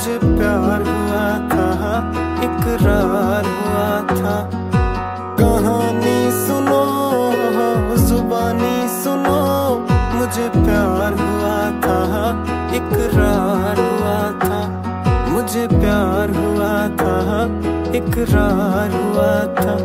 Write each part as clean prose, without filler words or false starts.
मुझे प्यार हुआ था, इकरार हुआ था। कहानी सुनो, जुबानी सुनो, मुझे प्यार हुआ था, इकरार हुआ था। मुझे प्यार हुआ था, इकरार हुआ था।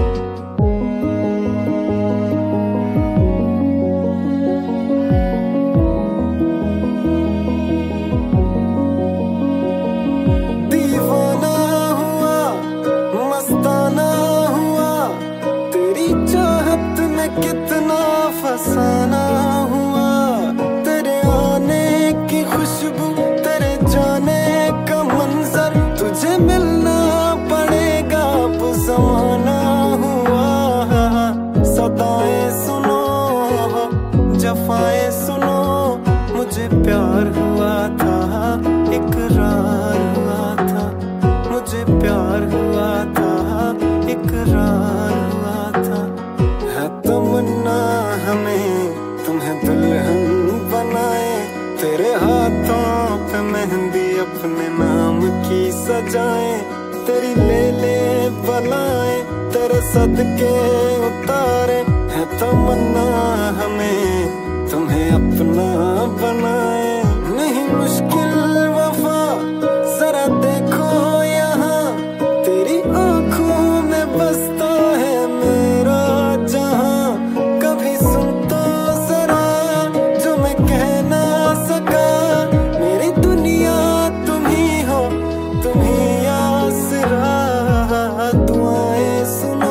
दीवाना हुआ, मस्ताना हुआ, तेरी चाहत में कितना फसाना हुआ। तेरे आने की खुशबू, तेरे जाने का मंजर, तुझे मिलना पड़ेगा वो ज़माना हुआ। सदाएं सुनो, जफाएं सुनो, मुझे प्यार हुआ था, इकरार हुआ था। मुझे प्यार हुआ था, इकरार हुआ था। है तमन्ना हमें तुम्हें दुल्हन बनाए, तेरे हाथों पे मेहंदी अपने नाम की सजाए। तेरी ले ले बलाएं, तेरे सदके उतारे। है तमन्ना हमें तुम्हें अपना बनाए। नहीं मुश्किल वफा, जरा देखो यहाँ, तेरी आंखों में बसता है मेरा जहां। कभी सुन तो जरा जो मैं कह ना सका, मेरी दुनिया तुम ही हो, तुम ही आसरा। दुआएं सुनो,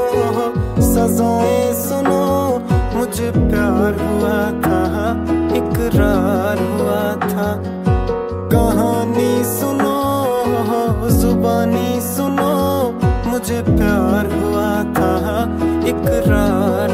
सजाएं सुनो, मुझे प्यार हुआ था, इकरार हुआ था। कहानी सुनो, जुबानी सुनो, मुझे प्यार हुआ था, इकरार